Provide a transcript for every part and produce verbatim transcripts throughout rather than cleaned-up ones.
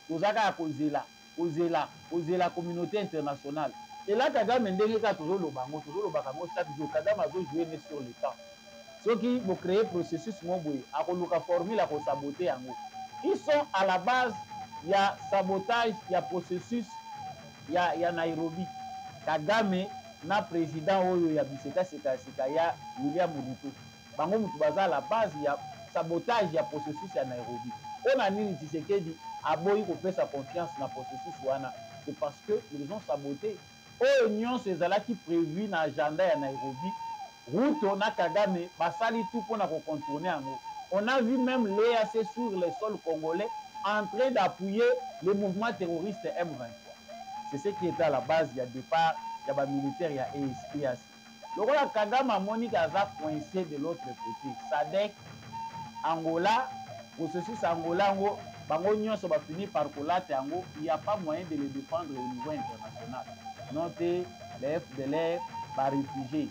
tozaka ya kozela kozela kozela communauté internationale. Et là Kagame ndenge ka tozolo bango tozolo bakango chaque jour Kagame azo jouer sur le temps. Ceux qui vont créer processus moboy a koluka formule a ko saboter yango. Ils sont à la base, il y a sabotage, il y a processus, il y a, il y a Nairobi. Kagame na président oyo ya biseka seka seka ya William Ruto. Bango mutu baza à la base, il y a sabotage, il y a processus ya Nairobi. On a nini Tshisekedi aboyi ko pesa confiance na processus wana. C'est parce que ils ont saboté. Oyo nyonso ezala qui prévu na agenda ya Nairobi. Ruto na Kagame basali tout pour na ko contourner yango. On a vu même l'E A C sur le sol congolais en train d'appuyer le mouvement terroriste M vingt-trois. C'est ce qui était à la base, il y a départ, il y a des militaires, il y a E A C. Donc là, Kagame a Monique Aza coincé de l'autre côté. Sadek, Angola, processus Angola, Bango Nyonso va finir par collater Ango. Il n'y a pas moyen de les défendre au niveau international. Notez, les F D L R, par réfugiés.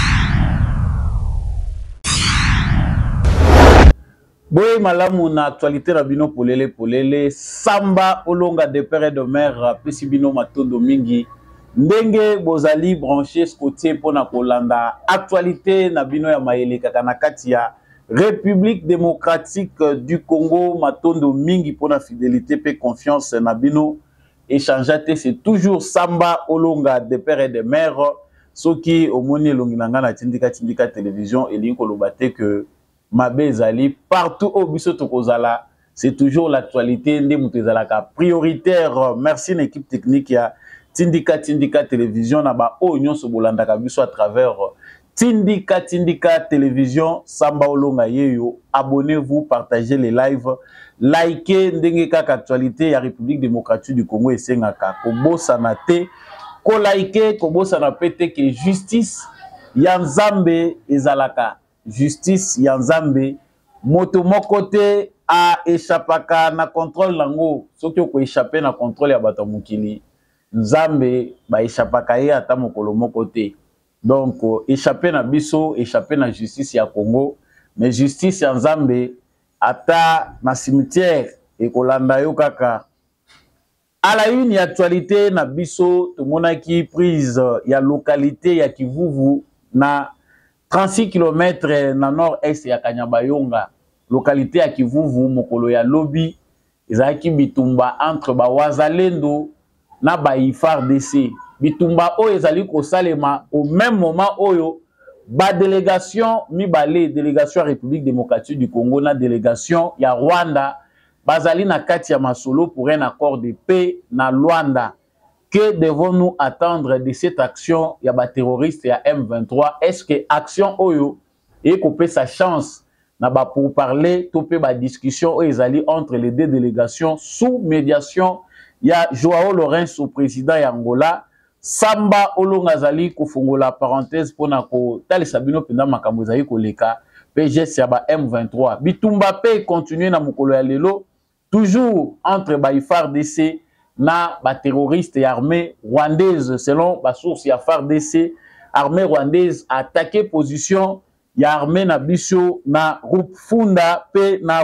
Boye malamu na actualité rabino polele polele samba olonga de père et de mère pesi bino matondo mingi ndenge bozali branché côté pona kolanda actualité na bino ya mayele kaka na kati ya République démocratique du Congo matondo mingi pona fidélité pe confiance na bino échangeate c'est toujours samba olonga de père et de mère soki omoni longi nanga na tindika tindika télévision elinko lobate que Mabezali, partout au biso tokozala, c'est toujours l'actualité ndé mutezalaka prioritaire. Merci l'équipe technique ya Tindika Tindika Télévision na ba onyon so bolandaka biso à travers Tindika Tindika Télévision Samba Olonga yeyo. Abonnez-vous, partagez les lives, likez ndenge kaka actualité ya République démocratique du Congo esengaka ko bosana te, ko like ko bosana pete que justice ya Nzambe ezalaka. Justice Yanzambe moto mokote a échappaka na contrôle lango soki ko échapper na contrôle ya bato mukili Nzambe ba échappaka ye ata mokolo mokote donc échapper na biso échapper na justice ya Congo mais justice ya Nzambe ata na cimetière et kolanda yo kaka à la une actualité na biso to monaki prise ya localité ya Kivuvu na trente-six kilomètres na nord-est ya Kanyabayonga, localité ya Kivuvu, mokolo ya Lobi, ezaki bitumba entre ba Wazalendo na ba I F A R D C. Bitumba oyo ezali ko salema au même moment oyo ba délégation mibale, délégation République démocratique du Congo na délégation ya Rwanda, bazali na kati ya masolo pour un accord de paix na Luanda. Que devons-nous attendre de cette action ya ba terroriste ya M vingt-trois? Est-ce que action oyo et couper sa chance na ba pour parler topé ba discussion ezali entre les deux délégations sous médiation ya Joao Lourenço président ya Angola Samba Olonga zali ko fongola parenthèse pona ko tali sabino penda makambo zali ko leka P G ya ba M vingt-trois bitumba pe continuer na mokolo ya lelo toujours entre ba I F A R D C na ba terroriste et armée rwandaise selon ba source ya F A R D C armée rwandaise attaqué position ya armée na biso na Rupfunda pe na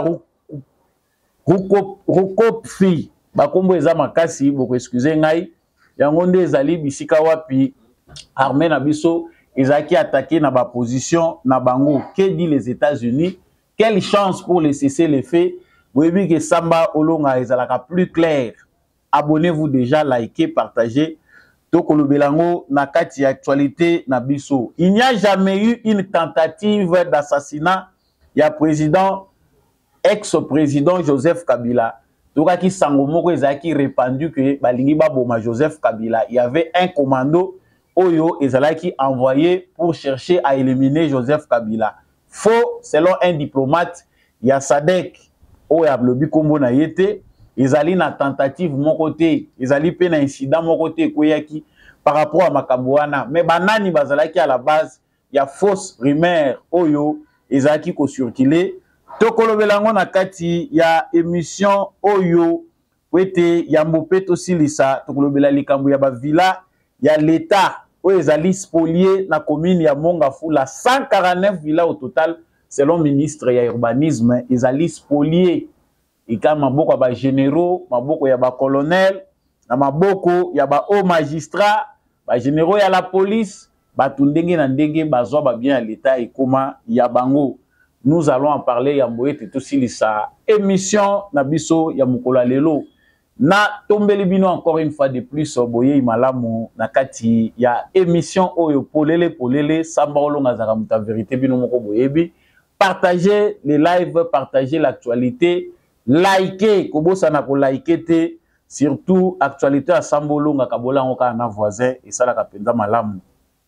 Rukopfi ba kombo eza makasi boko excusez ngai yango nde ezali bisika wapi armée na biso ezaki attaqué na ba position na bango. Que dit les États-Unis? Quelle chance pour les cesser les faits? Vous voyez que Samba Olonga ezalaka plus clair. Abonnez-vous déjà, likez, partagez. Tokolo Belango na kati actualité na biso. Il n'y a jamais eu une tentative d'assassinat. Il y a président, ex-président Joseph Kabila. Tokaki Sangomoko ezaki répandu que balingi baboma Joseph Kabila. Il y avait un commando Oyo ezalaki envoyé pour chercher à éliminer Joseph Kabila. Faux, selon un diplomate, il y a Sadek Oya Blobi Kombo na yete. Ezali na tentative mon côté, ezali pe na incident mon côté koyaki par rapport à Makabouana. Mais banani bazalaki à la base, il y a fausse rumeur oyo ezalaki ko circuler. Tokolo belango na kati ya émission oyo wete ya mbopeto silisa tokolo bela likambo ya ba villa ya l'état oyo ezali spolié na commune ya Mongafula cent quarante-neuf villas au total selon ministre ya urbanisme ezali spolié. ika maboko ya ba généraux, maboko ya ba colonel, na maboko ya ba haut magistrat, ba généraux ya la police, ba tundenge na ndenge bazwa ba bien à l'état ekoma ya bango. Nous allons en parler ya mboyete to silisa émission na biso ya mukolo lelo. Na tombeli bino encore une fois de plus boye malamu na kati ya émission oyo polele polele samba olonga zaka muta vérité bino moko boyebi. Partagez les lives, partagez l'actualité, likez kobosa na ko liker te, surtout actualité à samba olonga kabola ngoka na voisin et ça la kapenda malamu.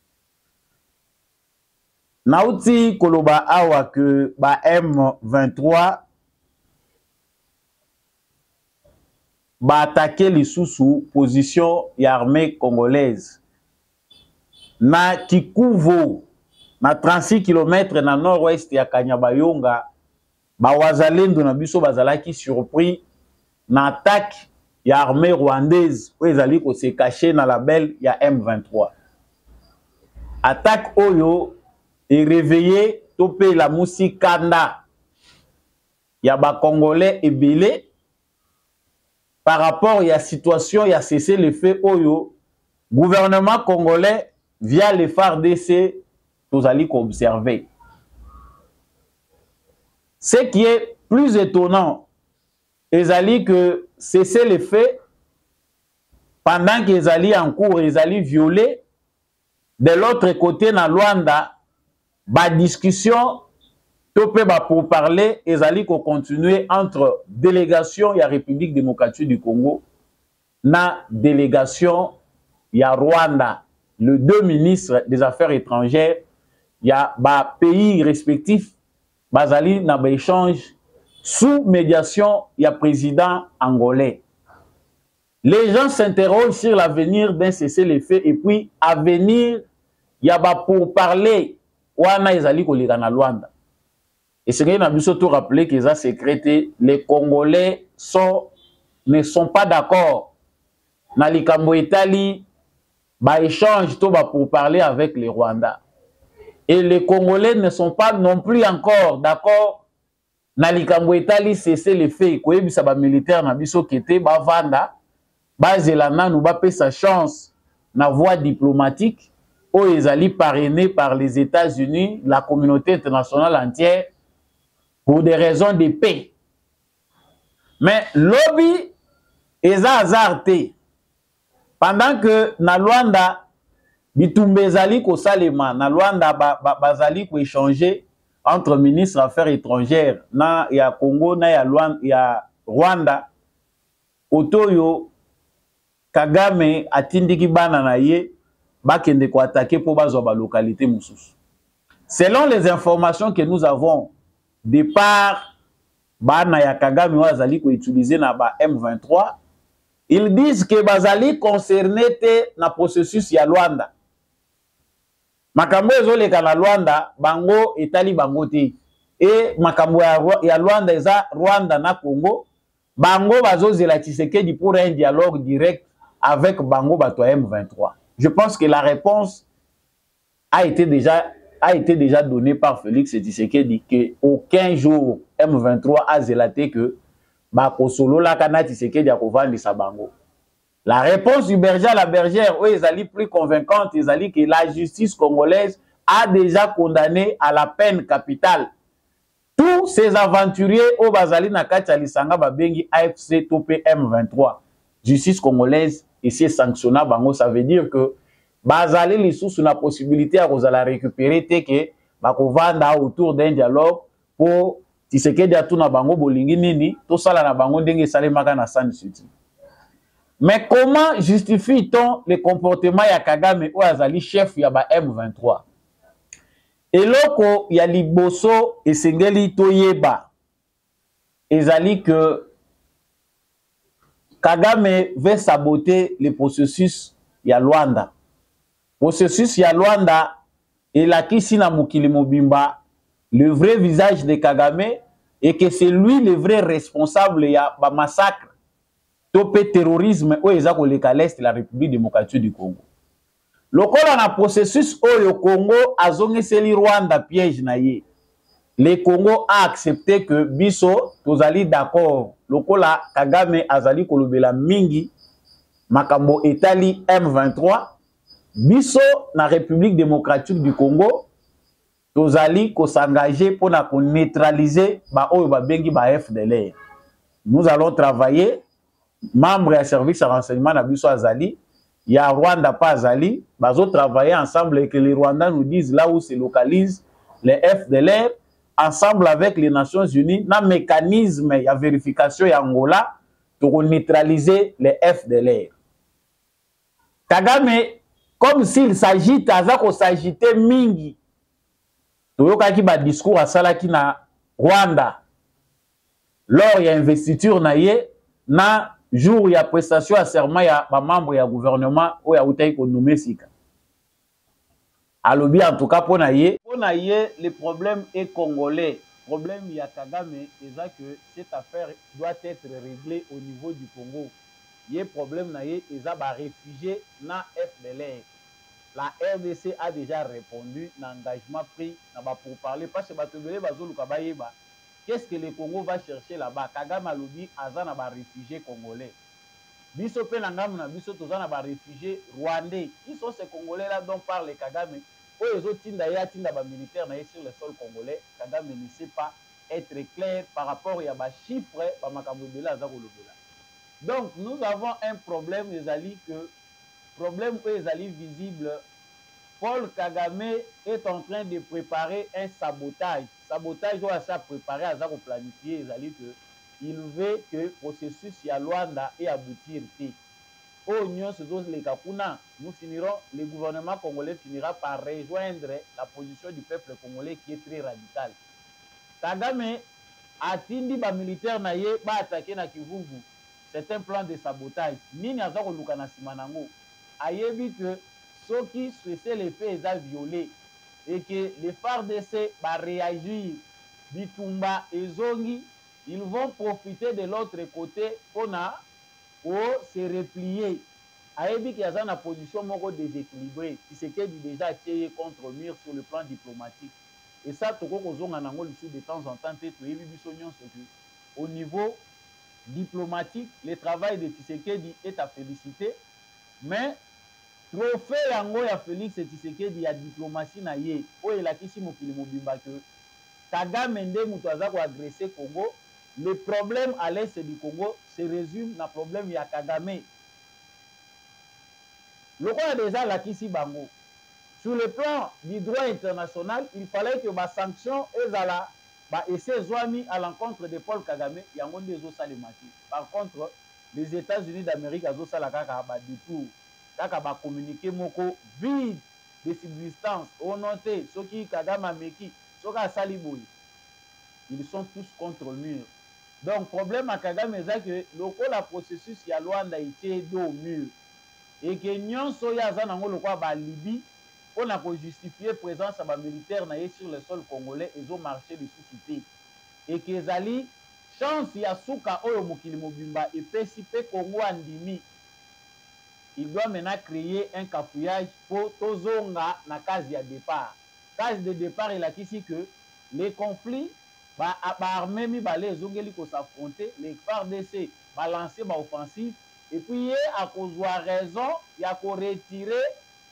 Nauti koloba awa que ba M vingt-trois ba attaquer les sous position ya armée congolaise na Kikuvo na trente-six kilomètres na nord-ouest ya Kanyabayonga. Ba wazalendo na biso bazalaki surpris na attaque ya armée rwandaise oyo ezali ko se cacher na label ya M vingt-trois. Attaque oyo et réveillé topé la musique kanda ya ba congolais ebele par rapport à la situation, il y a cessé le fait oyo gouvernement congolais via les F A R D C tous allez observer. Ce qui est plus étonnant, ils allaient que cesser le fait pendant qu'ils allaient en cours, ils allaient violer de l'autre côté dans Luanda, ba discussion topé ba pour parler, ils allaient continuer entre délégation ya République démocratique du Congo na délégation ya Rwanda, le deux ministres des Affaires étrangères ya ba pays respectifs bazali na ba échange sous médiation ya président angolais. Les gens s'interrogent sur l'avenir d'un cessez-le-feu et puis avenir ya ba pour parler wana ezali koleka na Luanda. Et c'est qu'il a surtout rappelé qu'ils ont sécrété, les Congolais sont, ne sont pas d'accord. Dans les Cambo Italie, bah échange tout bah pour parler avec les Rwandais. Et les Congolais ne sont pas non plus encore d'accord. Dans les Cambo Italie, c'est le fait que les bah militaires na biso qui étaient bah vanda, bah zelana nous bah payer sa chance na voie diplomatique, où ils allaient parrainés par les États-Unis, la communauté internationale entière. Pour des raisons de paix. Mais lobby est hasardé. Pendant que na Luanda, bitumbe zali ko salema, na Luanda bazali ko échanger entre ministres affaires étrangères na ya Congo na ya Luanda, ya Rwanda. Otoyo Kagame atindiki bana na ye bakende ko attaquer pour bazo ba localité mususu. Selon les informations que nous avons de par bana ya Kagame wazali ko utiliser na ba M vingt-trois, ils disent que bazali concerné te na processus ya Luanda. Makambo ezoleka na Luanda bango etali bango te. Et makambo ya Luanda eza Rwanda na Congo, bango bazozela Tshisekedi pour un dialogue direct avec bango bato M vingt-trois. Je pense que la réponse a été déjà a été déjà donné par Félix Tshisekedi que aucun jour M vingt-trois a zélaté que bako solo la kana Tshisekedi a kovandi sa bango. La réponse du berger à la bergère, où ils allaient plus convaincante, ils allaient que la justice congolaise a déjà condamné à la peine capitale tous ces aventuriers au Bazali Nakati Alisanga Babengi A F C Topé M vingt-trois. Justice congolaise ici sanctionna bango, ça veut dire que Bazali les sous sur la possibilité à la récupérer te que bakovanda autour d'un dialogue pour Tshisekedi atuna bango bolingi nini to sala na bango ndenge salemaka na San City. Mais comment justifie-t-on le comportement ya Kagame ou azali chef ya ba M vingt-trois? Eloko ya liboso esengeli toyeba ezali que Kagame veut saboter le processus ya Luanda. Processus ya Luanda elakisi na mokili mobimba le vrai visage de Kagame et que c'est lui le vrai responsable ya ba massacre topé terrorisme o ezako le l'est de la République démocratique du Congo. Lokola na processus oyo Congo azongeseli Rwanda piège na ye. le Congo a accepté que biso tozali d'accord lokola Kagame azali kolobela mingi makambo etali M vingt-trois biso na République démocratique du Congo tozali ko s'engager pour na ko neutraliser ba oyo ba bengi ba F D L R. Nous allons travailler membre ya service de renseignement na biso azali ya Rwanda pas azali bazo travailler ensemble et que les Rwandais nous disent là où se localisent les F D L R ensemble avec les Nations Unies na mécanisme ya vérification ya Angola pour neutraliser les F D L R. Kagame comme s'il s'agit azako s'agiter mingi toyokaki ba discours asalaki na Rwanda lors ya investiture na ye na jour ya prestation à serment ya ba membre ya gouvernement o ya utai ko nommer sika alobi en tout cas pona ye pona ye le problème est congolais problème ya Kagame eza que cette affaire doit être réglée au niveau du Congo ye problème na ye eza ba réfugiés na F D L R. La R D C a déjà répondu na engagement pris na ba pour parler parce que batobele bazoluka bayeba qu'est-ce que le Congo va chercher là-bas. Kagame alobi aza na ba réfugiés congolais. Biso pe na ngamu na biso toza na ba réfugiés rwandais. Qui sont ces Congolais là dont parle Kagame? Oyo ezo tinda ya tinda ba militaire na sur le sol congolais. Kagame ne sait pas être clair par rapport ya ba chiffres ba makambo de la za kolobela. Donc nous avons un problème ezali que problème ezali visible. Paul Kagame est en train de préparer un sabotage. Sabotage doit être préparé à ça pour planifier. Il veut que le processus à Luanda et aboutir. Au Union, nous finirons, le gouvernement congolais finira par rejoindre la position du peuple congolais qui est très radicale. Kagame a tindi ba militaire na ye ba attaquer na Kivuvu. C'est un plan de sabotage. Nini azako lukana simanango. Ayebi que ceux qui cessent les faits ont violé et que les F A R D C va réagir, Bitumba et Zongi, ils vont profiter de l'autre côté pour, pour se replier. Ayebi qui a une position moko déséquilibrée, qui s'est déjà tiré contre le mur sur le plan diplomatique. Et ça, tout le monde de temps en temps, au niveau diplomatique, le travail de Tshisekedi est à féliciter, mais trophée yango ya Félix Tshisekedi ya diplomatie na ye o elakisi mokili mobimba que Kagame nde mutu aza ko agresser Congo. Le problème à l'est du Congo se résume na problème ya Kagame. Le roi déjà lakisi bango. Sur le plan du droit international, il fallait que ba sanction ezala ba essai zwami à l'encontre de Paul Kagame yango nde zo salemaki. Par contre, les États-Unis d'Amérique azo sala kaka ba détour. Kaka ba communiquer moko vide de subsistance au noté ceux qui Kagame meki soka saliboy ils sont tous contre le mur. Donc problème à Kagame c'est que lokola processus ya Luanda itie do au mur et que nyonso ya za nango lokwa ba Libye on a ko justifier présence ba militaire na sur le sol congolais et ont marché de suscité et que zali chance ya suka oyo mokili mobimba et pesipe Congo andimi. Il doit maintenant créer un cafouillage pour tozonga na case de départ. Case de départ, il a ici que les conflits, bah, armée mi balé zongeli ko s'affronter, les F A R D C balancer ba offensive et puis à cause de raison, il y a ko retirer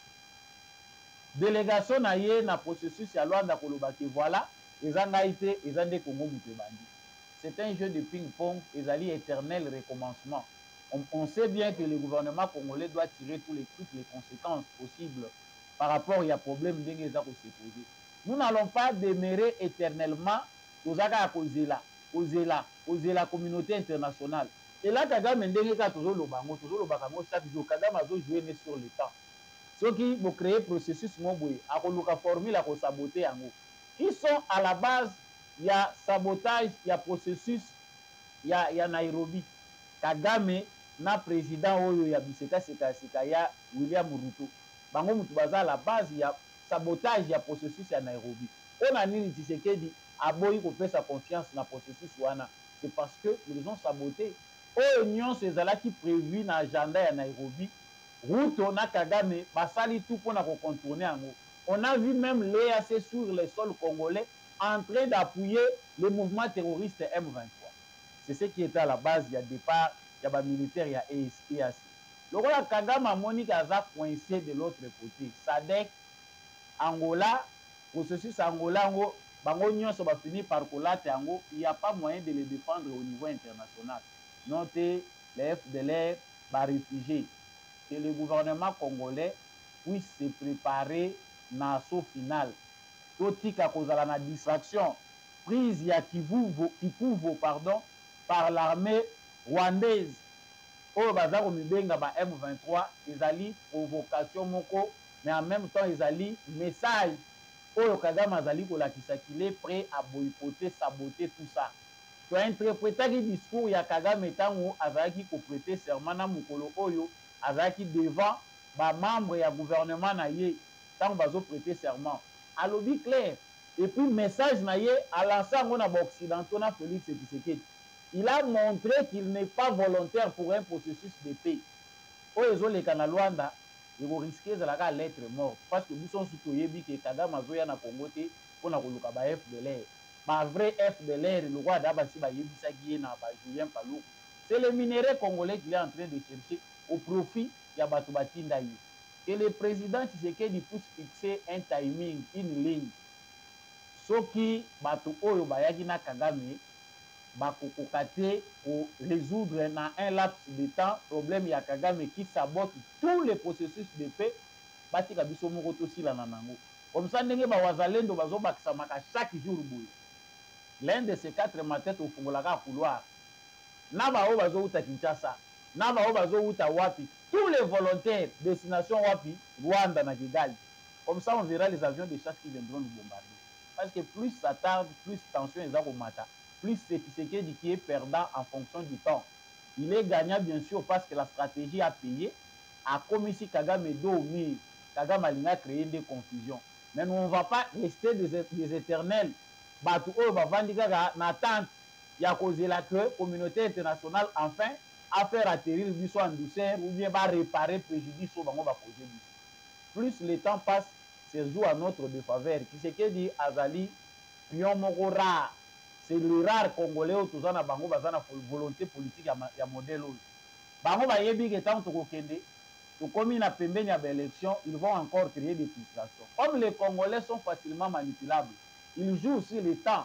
délégation na yé na processus ya Luanda kolobaki voilà, ezangaité ezande Congo mutebandi. C'est un jeu de ping-pong, ezali éternel recommencement. On, on sait bien que le gouvernement congolais doit tirer tous les, toutes les conséquences possibles par rapport à problème d'Engeza qui s'est posé. Nous n'allons pas demeurer éternellement aux agas à causer là, causer là, causer la communauté internationale. Et là, Kagame Ndengeka toujours le bango, toujours le bango chaque jour. Kagame a joué sur le temps. Ceux qui vont créer processus mobile, à coloca formule à saboter en haut. Qui sont à la base, il y a sabotage, il y a processus, il y a, y a Nairobi. Kagame na président oyo ya biseka seka seka ya William Ruto bango mutu baza la base ya sabotage ya processus ya Nairobi. On a nini Tshisekedi aboyi ko pesa confiance na processus wana, c'est parce que ils ont saboté oyo nyonso ezalaki prévu na agenda ya Nairobi. Ruto na Kagame basali tout pour na ko contourner yango. On a vu même l'E A C sur le sol congolais en train d'appuyer le mouvement terroriste M vingt-trois. C'est ce qui était à la base, il y a départ, il y a des militaires, il y a E A C. Le roi Kagame Monique a coincé de l'autre côté. Sadek, Angola, processus Angola, Bango Nyonso va finir par collater Ango, il n'y a pas moyen de les défendre au niveau international. Notez les F D L R, les réfugiés. Que le gouvernement congolais puisse se préparer dans l'assaut final. Totika kozala na distraction prise ya Kivuvo, Kikuvo pardon, par l'armée rwandaise. Oyo baza komibenga ba M vingt-trois ezali provocation moko, mais en même temps ezali message oyo Kagame azali kolakisa qu'il est prêt à boycotter, saboter tout ça. Tu as interprété le discours ya Kagame tango azalaki ko prêter serment na mukolo oyo azalaki devant ba membre ya gouvernement na ye tango bazo prêter serment. Alobi clair. Et puis message na ye a lancé en occidentaux na Félix Tshisekedi. Il a montré qu'il n'est pas volontaire pour un processus de paix. Oyo les kana Luanda, ils vont risquer de la lettre morte parce que nous sommes soutoyebi que Kagame azoya na Congo te pona koluka ba F D L R. Ba vrai F D L R le roi d'Abasi ba yebisa ki na ba Julien Paluku. C'est le minerai congolais qu'il est en train de chercher au profit ya batu batinda ye. Que le président Tshisekedi puisse fixer un timing, une ligne. Soki batu oyo bayaki na Kagame bakokokate pour résoudre dans un laps de temps problème ya Kagame qui sabote tous les processus de paix batika biso moko tosila na nango. Comme ça ndenge ba wazalendo bazo bakisa maka chaque jour boye. L'un de ces quatre matins au fungolaka couloir. Na ba o bazo uta Kinshasa, na ba o bazo uta wapi, tous les volontaires destination wapi, Rwanda na Kigali. Comme ça on verra les avions de chasse qui viendront nous bombarder. Parce que plus ça tarde, plus tension est au matin. Plus c'est Tshisekedi qui est perdant en fonction du temps. Il est gagnant bien sûr parce que la stratégie a payé. A comme ici Kagame Domi, Kagame a créé des confusions. Mais nous, on ne va pas rester des, des éternels. Batu o va vendiga na tente. Il y a causé la que communauté internationale enfin a fait atterrir le biso en douceur ou bien va réparer préjudice au bango va poser biso. Plus le temps passe, c'est joue à notre défaveur. Tshisekedi Azali pion moko rare. C'est le rare Congolais où tous en a bango bazana volonté politique ya modèle. Bango ba yebi que tant to kokende, to komi na pembeni ya élection, ils vont encore créer des frustrations. Comme les Congolais sont facilement manipulables, ils jouent sur le temps.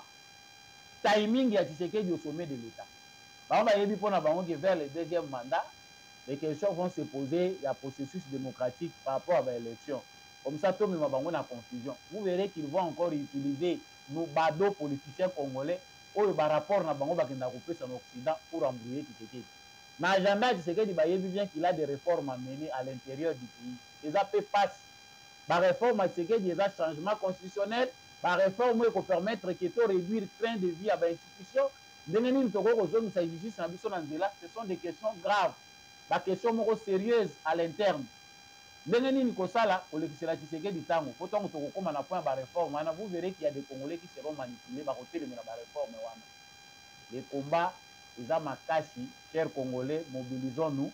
Timing ya Tshisekedi au sommet de l'État. Bango ba yebi pona bango que vers le deuxième mandat, les questions vont se poser, il y a processus démocratique par rapport à l'élection. Comme ça, tout le monde va en confusion. Vous verrez qu'ils vont encore utiliser nos badauds politiciens congolais ou le rapport na bango bakenda couper en Occident pour embrouiller Tshisekedi. Mais l'agenda Tshisekedi ba yebi bien qu'il a des réformes à mener à l'intérieur du pays. Les A P passent. Ba réforme à Tshisekedi, des changements constitutionnels, ba réforme qui permettre que to réduire le train de vie à ba institution. Deneni ntoko ko zone sa justice na biso na nzela, ce sont des questions graves. Ba questions moko sérieuses à l'interne. Ndenge nini kosala kolekisela Tshisekedi tango po tango tokokoma na point ba réforme wana vous verrez qu'il y a des Congolais qui seront manipulés ba kotelemela ba réforme wana. Les combats eza makasi, chers Congolais, mobilisons-nous.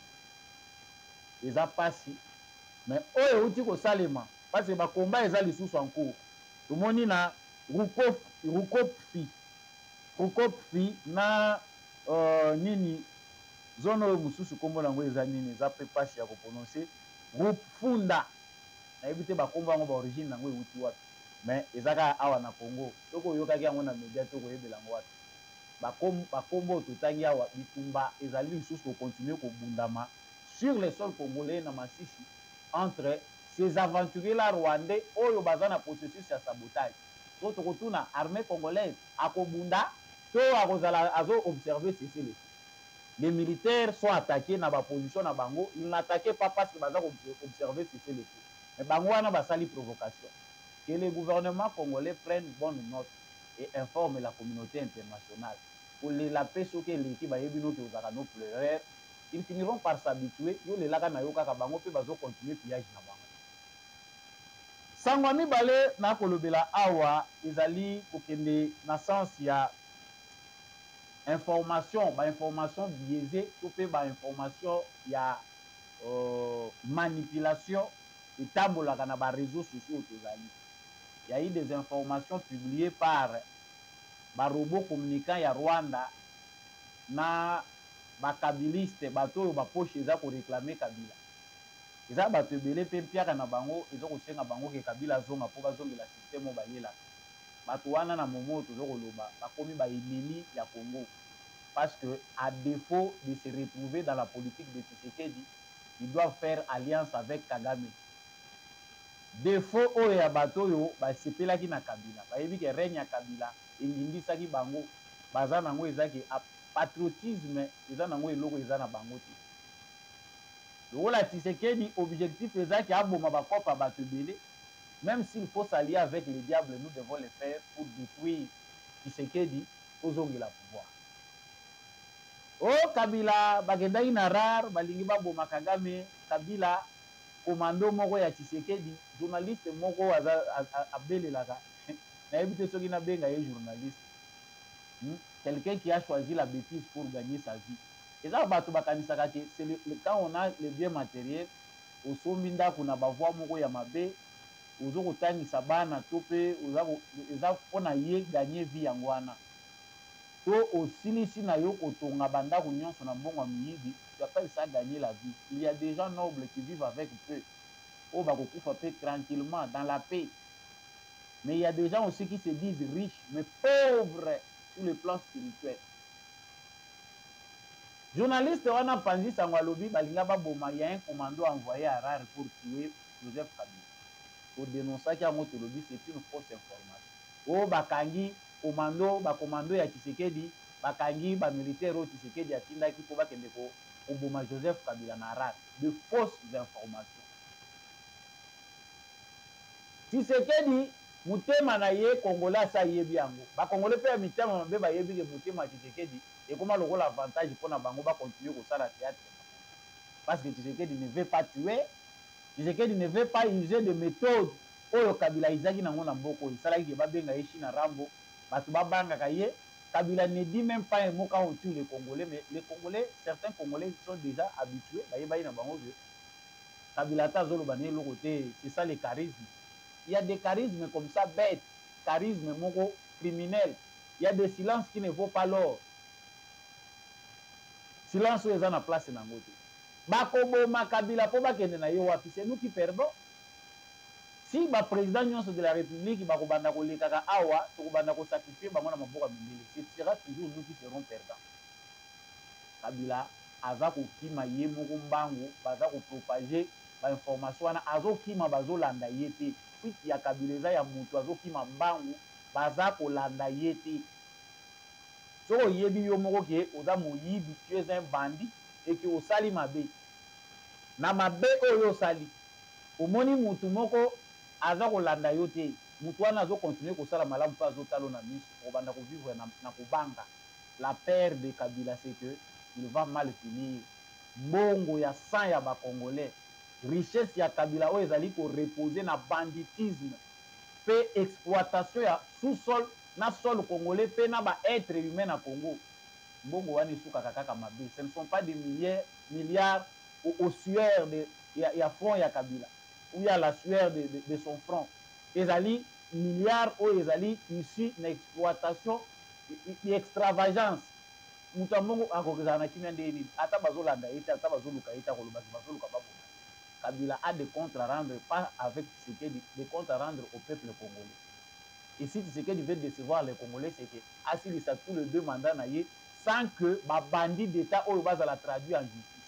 Eza pasi mais oyo uti kosalema parce que ba combat eza lisusu en cours. Tomoni na Rukof Rukofi Rukofi na euh, nini zone oyo mususu kombo nango eza nini eza pe pasi ya ko prononcer groupe Funda na ebite ba kombo ngo ba origine nango euti wapi mais ezaka awa na Congo toko yokaki yango na media toko yebela ngo wapi ba kombo ba kombo totangi awa bitumba ezali lisusu ko continuer ko bundama sur les sols congolais na Masisi entre ces aventuriers là rwandais oyo bazana processus ya sabotage so toko tuna armée congolaise akobunda to akozala azo observer cesser le feu. Les militaires sont attaqués dans la position na bango, ils n'attaquaient pas parce que baza observer cesser le feu. Mais bango wana basali provocation. Que le gouvernement congolais prenne bonne note et informe la communauté internationale. Pour les la paix sur que l'équipe ba yebino que ozaka no pleureurs, ils finiront par s'habituer, yo le laka na yo kaka bango pe bazo continuer pillage na bango. Sangwami balé na kolobela awa ezali kokende na sens ya information, bah information biaisée, tout fait bah information, il y a euh, manipulation et tabou là dans les réseaux sociaux aux amis. il y a eu des informations publiées par barobo communicant ya Rwanda na bakabiliste bato oyo baposhe eza koreklame Kabila. Eza bato ebele mpe mpiaka na bango eza kosenga bango ke Kabila azonga mpo bazongela systeme oyo bayelaka. Bato wana na momo tozo koloba bakomi baennemi ya Congo. Parce que à défaut de se retrouver dans la politique de Tshisekedi, ils doivent faire alliance avec Kagame. Défaut oyo ya bato oyo basepelaki na Kabila. Bayebi ke règne ya Kabila engindisaki bango baza nango ezaki patriotisme eza nango eloko eza na bango te. Lokola Tshisekedi objectif ezaki aboma bakopa bato ebele. Même s'il faut s'allier avec les diables, nous devons le faire pour détruire Tshisekedi ozongela pouvoir. Oh Kabila bakendaki na rare balingi baboma Kagame. Kabila commando moko ya Tshisekedi, journaliste moko aza abelelaka nayebi te soki na benga ye journaliste. Hmm? Quelqu'un qui a choisi la bêtise pour gagner sa vie. Et ça bato bakanisaka ke c'est le, le quand on a le bien matériel osombi ndako na bavoi moko ya mabe ozo kotangisa bana to pe eza mpona ye gagner vie yango wana. To osilisi na yo kotonga bandako nyonso na mbongo ya miyibi, tu appelles ça gagner la vie. Il y a des gens nobles qui vivent avec peu. Oh bakokufa pe tranquillement dans la paix. Mais il y a des gens aussi qui se disent riches mais pauvres sur le plan spirituel. Journaliste wana panzi sango alobi balinga baboma, il y a un commando envoyé à Harare pour tuer Joseph Kabila. Au dénoncer qu'il y a un lobby, c'est une fausse information. Oh bakangi commando, ba commando ya Tshisekedi, bakangi ba militaire au Tshisekedi ya tinda ki poba kende ko oboma Joseph Kabila na Harare. De fausses informations. Tshisekedi mutema na ye Congolais sa yebi yango. Ba Congolais pe mitema mabe ba yebi ke mutema Tshisekedi et comment le rôle avantage pour na bango ba continuer ko sala théâtre. Parce que Tshisekedi ne veut pas tuer. Tshisekedi ne veut pas user de méthodes oyo Kabila izaki nango na mboko. Salaki ke ba benga ye China Rambo. Bato ba banga ka ye. Kabila ne dit même pas un mot quand on tue les Congolais, mais les Congolais, certains Congolais sont déjà habitués. Ba yeba na bango je. Kabila ta zolo bané le côté, c'est ça le charisme. Il y a des charismes comme ça bêtes, charisme moko criminel. Il y a des silences qui ne vaut pas l'or. Silence oyo eza na place nango te. Bakoboma Kabila po bakende na yo wapi, c'est nous qui perdons. Si ba président nyonso de la République bakobanda kolekaka awa, tokobanda ko sacrifier bango na maboko ya mindele, ce sera toujours nous qui serons perdants. Kabila aza kokima ye moko mbangu, baza ko propager ba information wana azokima bazolanda ye te. Fiti ya Kabila eza ya mutu azokima mbangu baza kolanda ye te. So yebi yo moko ke oza moyibi, tu es un bandit et que osali mabe. Na mabe oyo osali. Omoni mutu moko aza kolanda yo te. Mutu wana azo continuer kosala malamu pa azo talo na miso. Obanda ko vivre na, na kubanga. La peur de Kabila c'est que il va mal finir. Mbongo ya sang ya ba Congolais. Richesse ya Kabila oyo ezali ko reposer na banditisme. Pe exploitation ya sous-sol na sol congolais pe na ba être humain na Congo. Mbongo wani suka kaka mabe. Ce ne sont pas des milliards milliards au, au sueur de ya, ya front ya Kabila ou ya la sueur de, de, de son front. Ezali milliards o ezali ici na exploitation et extravagance. Mutambo akokezana kimya ndeni ata bazolanda ita ata bazoluka ita koloba bazoluka babo. Kabila a des comptes à rendre, pas avec Tshisekedi, des comptes à rendre au peuple congolais. Et si Tshisekedi veut décevoir les Congolais, c'est que Assili ça tous les deux mandats naïe sans que ma bandit d'État ou base à la traduire en justice.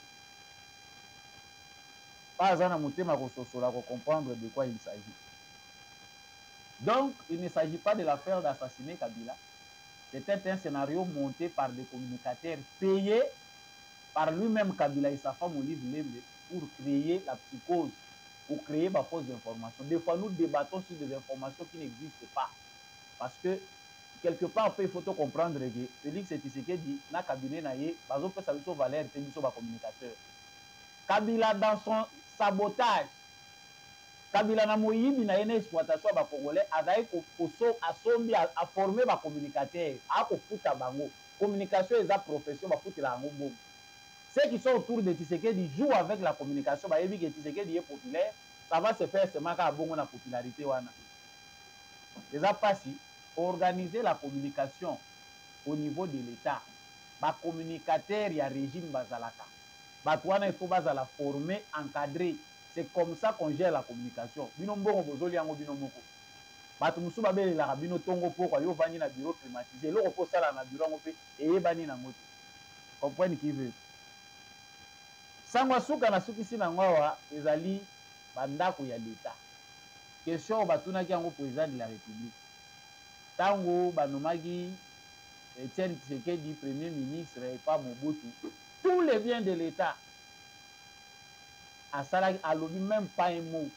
Pas un amouté à comprendre de quoi il s'agit. Donc, il ne s'agit pas de l'affaire d'assassiner Kabila. C'était un scénario monté par des communicateurs payés par lui-même Kabila et sa femme Olive Lembe pour créer la psychose, pour créer ma fausse information. Des fois, nous débattons sur des informations qui n'existent pas. Parce que, quelque part, il faut comprendre que Félix Tshisekedi, na cabinet naïe, bazo peut savoir valeur, c'est du communicateur. Kabila, dans son sabotage, Kabila na moyibi na yene exploitation ba Congolais, azaï a sombi à former ba communicateur, à kofuta bango. Communication est sa profession, ba futa la ngombo. Ceux qui sont autour de Tshisekedi jouent avec la communication. Bah, que Tshisekedi est populaire, ça va se faire seulement quand bon la popularité wana. eza pasi organiser la communication au niveau de l'état bacommunicateur ya régime bazalaka bato wana il faut bazala former encadré. C'est comme ça qu'on gère la communication. Bino mbongo bozoli yango bino moko bato mosusu babelelaka bino ntongo pokwa yo vandi na bureau climatisé eloko mpo osala na bureau yango mpe eyebani nango te. Comprendre qui veut. Sango asuka nasukisi nango awa ezali bandako ya leta. Question batunaki yango président de la république ntango banomaki Etienne Tshisekedi premier ministre et pas Mobutu, tous les biens de l'état asalaki alobi même pas un mot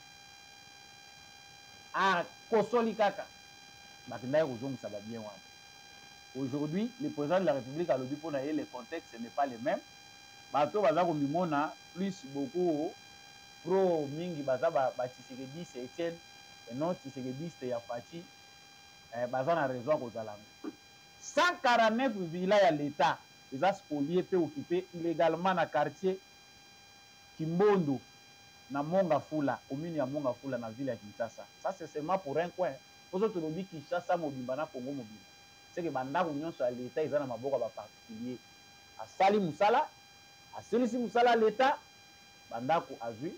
akosoli kaka bakendaki kozongisa babien wana. Aujourd'hui le président de la république alobi mpona ye le contexte n'est pas le même. Bato baza komimona plus beaucoup pro mingi baza batshisekedi c'est Etienne et non tshisekediste ya Faci eh, baza na raison kozala ngo cent quarante-neuf villas ya l'état eza spolié pe occupé illégalement na quartier Kimbondo na Mongafula, commune ya Mongafula na ville ya Kinshasa. Ça c'est seulement pour un coin. Poso tolobi Kinshasa mobimba na Congo mobimba. C'est que bandako nyonso ya l'état eza na maboko ba particulier. Asali musala, asilisi musala l'état, bandako azui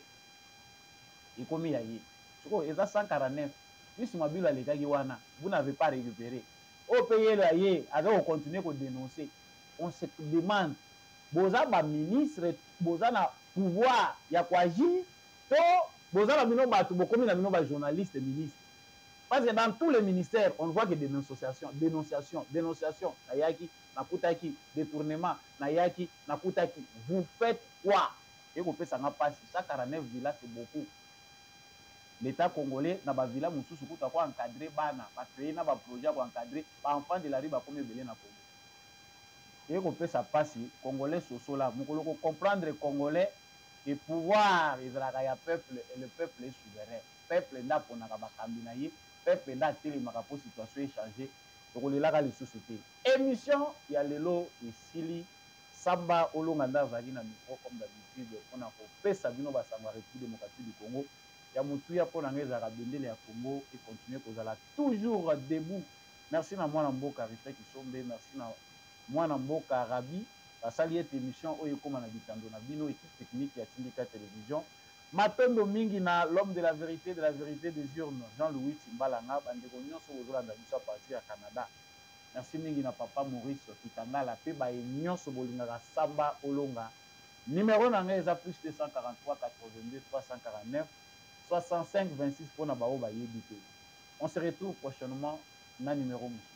ikomi ya ye. Siko eza cent quarante-neuf. Plus mabilo ya l'état ki wana, vous n'avez pas récupéré. Au pays là yé, avec continuer à dénoncer. On se demande, boza ba ministre, boza na pouvoir ya kwa agir, to boza na bino bato bokomi na bino ba journaliste ministre. Parce que dans tous les ministères, on voit que des dénonciations, dénonciations, dénonciations, nayaki, nakutaki, détournement, nayaki, nakutaki. Vous faites quoi? Et vous faites ça n'a pas cent quarante-neuf villas, c'est beaucoup. L'État congolais na ba villa mususu kuta ko encadrer bana ba créer na ba projet ko encadrer ba enfants de la rue ba comme belé na Congo. Et ko pesa pasi congolais sosola mukolo ko comprendre congolais et pouvoir ezalaka ya peuple et le peuple est souverain. Peuple nda pona ka ba kambina ye, peuple nda tele maka po situation est changée. Donc le laka les sociétés. Émission ya lelo esili Samba Olonga ndazaki na micro comme d'habitude on a ko pesa bino ba sangwa République démocratique du Congo. Ya mutuya pour l'anglaise à bendele ya Congo et continuer kozala toujours debout. Merci na mwana mboka Rifle Kisombe, merci na mwana mboka Rabi basali cette émission oyo koma na bitando na bino équipe technique ya Tindika Télévision. Matondo mingi na l'homme de la vérité de la vérité des urnes Jean-Louis Timbalanga bandeko nyonso ozolanda biso à partir ya Canada. Merci mingi na papa Maurice Kitangala pe ba nyonso bolingaka Samba Olonga. Numéro na nga eza plus deux cent quarante-trois quatre-vingt-deux trois cent quarante-neuf soixante-cinq vingt-six pour Nabao Baye. On se retrouve prochainement dans le numéro